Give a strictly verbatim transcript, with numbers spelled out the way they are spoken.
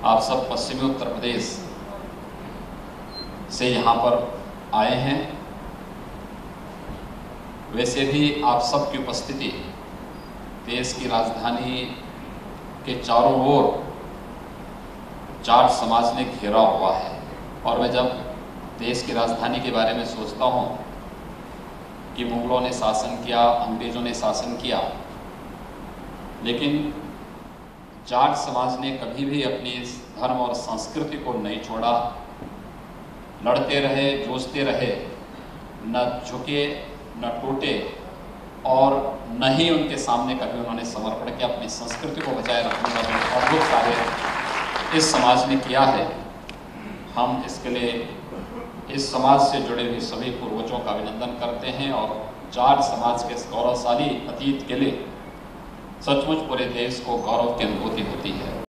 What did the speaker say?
आप सब पश्चिमी उत्तर प्रदेश से यहाँ पर आए हैं। वैसे भी आप सब की उपस्थिति देश की राजधानी के चारों ओर जाट समाज ने घेरा हुआ है। और मैं जब देश की राजधानी के बारे में सोचता हूँ कि मुगलों ने शासन किया, अंग्रेजों ने शासन किया, लेकिन जाट समाज ने कभी भी अपनी इस धर्म और संस्कृति को नहीं छोड़ा। लड़ते रहे, जूझते रहे, न झुके न टूटे और न ही उनके सामने कभी उन्होंने समर्पण किया। अपनी संस्कृति को बचाए रखने का अद्भुत कार्य इस समाज ने किया है। हम इसके लिए इस समाज से जुड़े हुए सभी पूर्वजों का अभिनंदन करते हैं और जाट समाज के इस गौरवशाली अतीत के लिए सचमुच पूरे देश को गौरव की अनुभूति होती है।